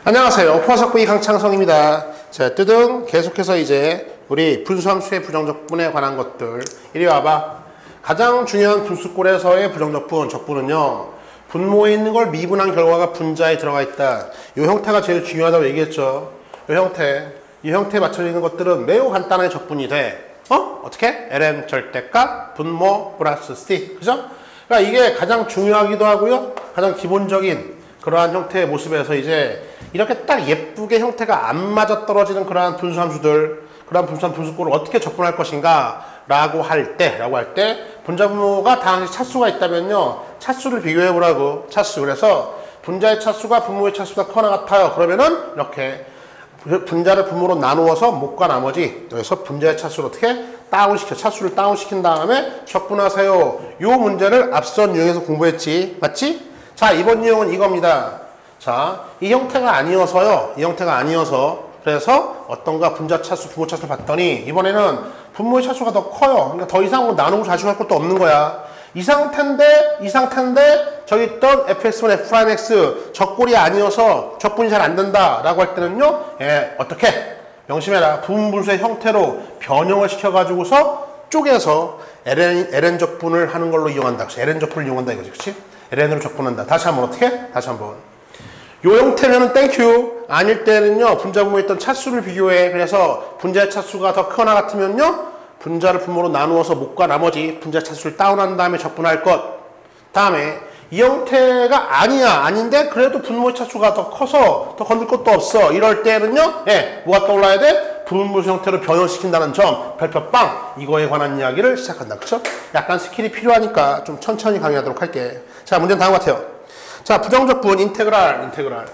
안녕하세요. 포화석부의 강창성입니다. 자, 뜨등 계속해서 이제 우리 분수함수의 부정적분에 관한 것들 이리 와봐. 가장 중요한 분수꼴에서의 부정적분, 적분은요, 분모에 있는 걸 미분한 결과가 분자에 들어가 있다. 이 형태가 제일 중요하다고 얘기했죠. 이 형태에 맞춰져 있는 것들은 매우 간단하게 적분이 돼. 어떻게? ln 절대값 분모 플러스 c. 그죠? 그러니까 이게 가장 중요하기도 하고요. 가장 기본적인 그러한 형태의 모습에서 이제 이렇게 딱 예쁘게 형태가 안 맞아 떨어지는 그러한 분수함수들, 그러한 분수꼴을 어떻게 적분할 것인가 라고 할 때 분자 분모가 다 차수가 있다면요, 차수를 비교해 보라고. 차수. 그래서 분자의 차수가 분모의 차수가 크거나 같아요. 그러면은 이렇게 분자를 분모로 나누어서 못과 나머지, 여기서 분자의 차수를 어떻게 다운시켜, 차수를 다운시킨 다음에 적분하세요. 요 문제를 앞선 유형에서 공부했지. 맞지? 자, 이번 유형은 이겁니다. 자, 이 형태가 아니어서요. 이 형태가 아니어서 그래서 어떤가 분자 차수, 분모 차수를 봤더니 이번에는 분모의 차수가 더 커요. 그러니까 더 이상 나누고 자식할 것도 없는 거야. 이 상태인데 저기 있던 fx1, f'x 적골이 아니어서 적분이 잘 안 된다 라고 할 때는요, 어떻게? 명심해라. 부분분수의 형태로 변형을 시켜가지고서 쪼개서 ln 적분을 하는 걸로 이용한다. 그래서 ln 적분을 이용한다 이거지. 그치? ln으로 적분한다. 다시 한번 어떻게? 다시 한번. 요 형태면은 땡큐. 아닐 때는요, 분자 분모에 있던 차수를 비교해. 그래서 분자의 차수가 더 크거나 같으면요, 분자를 분모로 나누어서 못과 나머지 분자 차수를 다운한 다음에 적분할 것. 다음에 이 형태가 아닌데 그래도 분모의 차수가 더 커서 더 건들 것도 없어. 이럴 때는요, 뭐가 떠올라야 돼? 부분분수 형태로 변형시킨다는 점, 별표빵. 이거에 관한 이야기를 시작한다. 그쵸? 약간 스킬이 필요하니까 좀 천천히 강의하도록 할게. 자, 문제는 다음 같아요. 자, 부정적분 인테그랄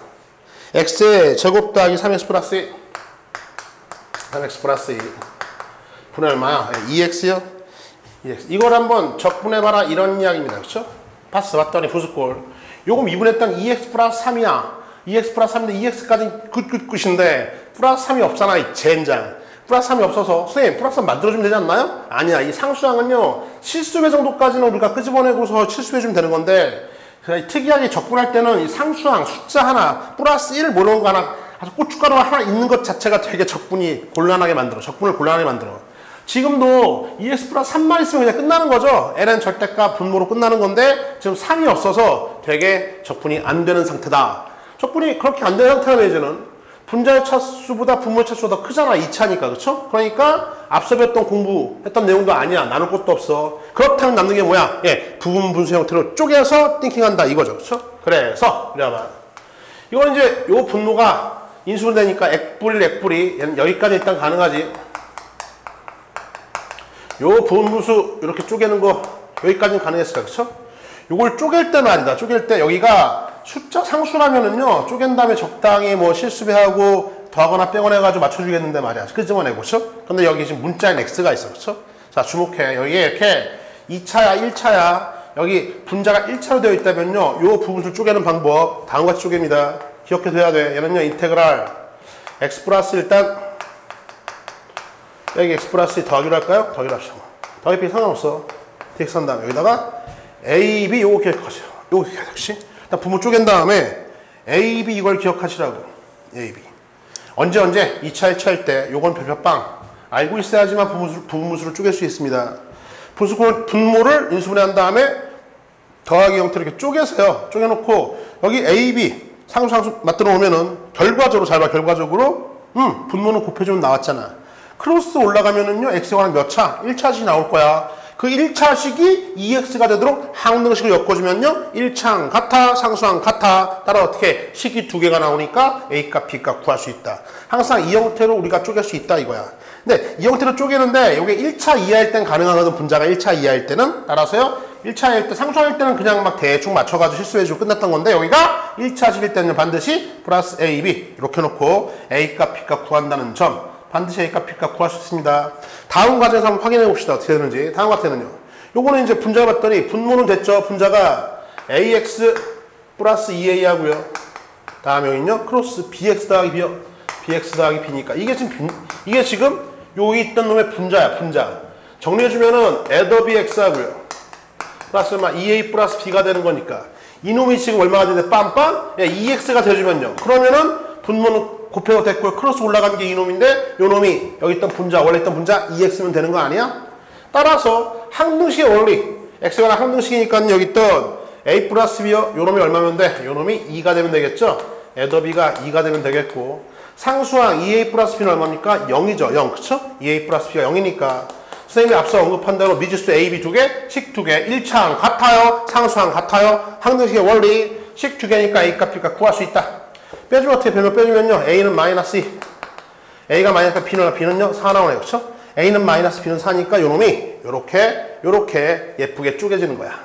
x의 제곱 더하기 3x 플러스 2 3x 플러스 2 분의 얼마야? 2x요? 2x. 이걸 한번 적분해봐라 이런 이야기입니다. 그쵸? 봤더니 부수꼴. 요거 미분했던 2x 플러스 3이야. 2x 플러스 3인데 2x까지 굿인데 플러스 3이 없잖아. 이 젠장. 플러스 3이 없어서 선생님 플러스 3 만들어주면 되지 않나요? 아니야. 이 상수항은요, 실수배 정도까지는 우리가 끄집어내고서 실수해주면 되는 건데, 특이하게 적분할 때는 이 상수항 숫자 하나 플러스 1 모르는 거 하나, 아주 고춧가루 하나 있는 것 자체가 되게 적분을 곤란하게 만들어. 지금도 2x 플러스 3만 있으면 그냥 끝나는 거죠. ln 절대값 분모로 끝나는 건데 지금 3이 없어서 되게 적분이 안 되는 상태다. 적분이 그렇게 안 되는 상태라면 이제는 분자의 차수보다 분모의 차수가 더 크잖아. 2차니까. 그쵸? 그러니까 앞서 공부했던 내용도 아니야. 나눌 것도 없어. 그렇다면 남는 게 뭐야? 부분 분수 형태로 쪼개서 띵킹한다 이거죠. 그쵸? 그래서 이래봐. 이건 이제 요 분모가 인수분해되니까 액분이 여기까지 일단 가능하지. 요 부분분수 이렇게 쪼개는 거 여기까지는 가능했을까? 그쵸? 요걸 쪼갤 때 말이다. 쪼갤 때 여기가 숫자 상수라면은요, 쪼갠 다음에 적당히 뭐 실수배하고 더하거나 빼거나 해가지고 맞춰주겠는데 말이야. 끄집어내고, 그쵸? 근데 여기 지금 문자인 x가 있어. 그쵸? 자, 주목해. 여기에 이렇게 2차야, 1차야. 여기 분자가 1차로 되어 있다면요, 요 부분을 쪼개는 방법, 다음과 같이 쪼갭니다. 기억해둬야 돼. 얘는요, 인테그랄 x 플러스 일단 여기 x 플러스 더하기로 할까요? 더하기로 합시다. 더하기 필요 상관없어. dx 한 다음에 여기다가 a, b 요거 기억하세요. 요거 기억하세요. 일단 분모 쪼갠 다음에 a, b 이걸 기억하시라고. a, b. 언제 2차, 1차일 때 요건 별표빵. 알고 있어야지만 부분분수를 쪼갤 수 있습니다. 분모를 인수분해한 다음에 더하기 형태로 이렇게 쪼개서요. 쪼개놓고 여기 a, b 상수 맞들어 오면은 결과적으로 잘 봐. 결과적으로 분모는 곱해주면 나왔잖아. 크로스 올라가면은요, x에 관한 몇 차? 1차식이 나올 거야. 그 1차식이 2x가 되도록 항등식을 엮어주면요, 1차항 같아, 상수항 같아. 따라 어떻게? 식이 두 개가 나오니까 a값, b값 구할 수 있다. 항상 이 형태로 우리가 쪼갤 수 있다 이거야. 근데 이 형태로 쪼개는데 이게 1차 이하일 땐 가능하거든. 분자가 1차 이하일 때는. 따라서요, 1차일 때, 상수항일 때는 그냥 막 대충 맞춰가지고 실수해주고 끝났던 건데, 여기가 1차식일 때는 반드시 플러스 a, b 이렇게 놓고 a값, b값 구한다는 점. 반드시 A값, B값 구할 수 있습니다. 다음 과정에서 한번 확인해 봅시다. 어떻게 되는지. 다음 같아는요. 요거는 이제 분자가 봤더니 분모는 됐죠. 분자가 AX 플러스 2A 하고요. 다음에 여기는요. 크로스 BX 더하기 B요. BX 더하기 B니까. 이게 지금 여기 있던 놈의 분자야. 분자. 정리해주면은 애더 BX 하고요. 플러스 2A 플러스 B가 되는 거니까. 이놈이 지금 얼마가 되는데 빰빰? 2X가 돼주면요. 그러면은 분모는 곱해도 됐고요. 크로스 올라간 게 이놈인데 요 놈이 여기 있던 분자, 원래 있던 분자 2x면 되는 거 아니야? 따라서 항등식의 원리, x가 항등식이니까 여기 있던 a 플러스 b요. 요 놈이 얼마면 돼? 요 놈이 2가 되면 되겠죠? 애더비가 2가 되면 되겠고 상수항 2a 플러스 b는 얼마입니까? 0이죠. 0. 그쵸? 2a 플러스 b가 0이니까 선생님이 앞서 언급한 대로 미지수 a, b 2개, 식 2개, 1차항 같아요? 상수항 같아요? 항등식의 원리 식 2개니까 a 값, b 값 구할 수 있다. 빼주면 어떻게 빼주면요 a는 마이너스 2 a가 마이너스 b는요 4 나오네요. 그쵸? a는 마이너스 b는 4니까 요 놈이 요렇게 예쁘게 쪼개지는 거야.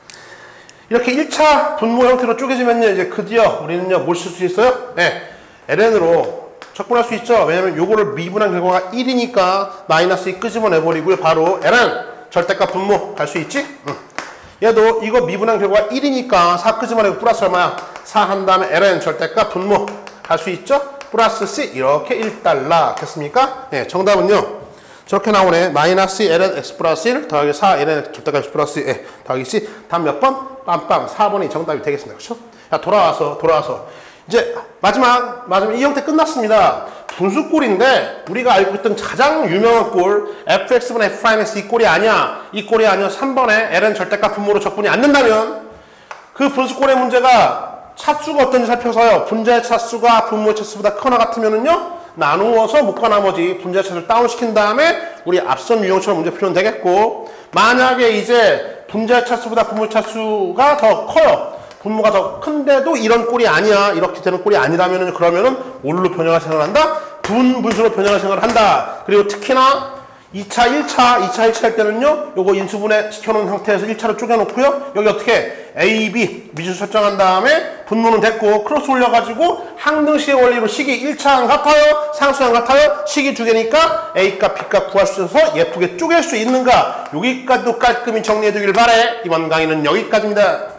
이렇게 1차 분모 형태로 쪼개지면요 이제 드디어 우리는요 뭘 쓸 수 있어요? 네, ln으로 적분할 수 있죠. 왜냐면 요거를 미분한 결과가 1이니까 마이너스 2 끄집어내버리고요. 바로 ln 절대값 분모 갈 수 있지? 얘도 이거 미분한 결과가 1이니까 4 끄집어내고 플러스 얼마야? 4 한 다음에 ln 절대값 분모 갈 수 있죠? 플러스 C 이렇게 1달러 됐습니까? 네, 정답은요 저렇게 나오네. 마이너스 ln x 플러스 1 더하기 4 ln 절대값 x 플러스 1 더하기 C. 다음 몇 번? 빰빰 4번이 정답이 되겠습니다. 그렇죠? 자, 돌아와서 이제 마지막 이 형태 끝났습니다. 분수꼴인데 우리가 알고 있던 가장 유명한 꼴 fx분의 f'(x) 이 꼴이 아니야. 이 꼴이 아니야. 3번에 ln 절대값 분모로 적분이 안 된다면 그 분수꼴의 문제가 차수가 어떤지 살펴서요. 분자의 차수가 분모의 차수보다 크거나 같으면은요. 나누어서 묶어 나머지 분자의 차수를 다운시킨 다음에 우리 앞선 유형처럼 문제 풀면 되겠고 만약에 이제 분자의 차수보다 분모의 차수가 더 커요. 분모가 더 큰데도 이런 꼴이 아니야. 이렇게 되는 꼴이 아니라면은 그러면은 뭘로 변형할 생각을 한다? 분수로 변형할 생각을 한다. 그리고 특히나 2차, 1차 할 때는요. 요거 인수분해 시켜놓은 상태에서 1차로 쪼개놓고요. 여기 어떻게 A, B 미지수 설정한 다음에 분모는 됐고 크로스 올려가지고 항등식의 원리로 식이 1차항 같아요? 상수항 같아요? 식이 2개니까 A값, B값 구할 수 있어서 예쁘게 쪼갤 수 있는가? 여기까지도 깔끔히 정리해두길 바래. 이번 강의는 여기까지입니다.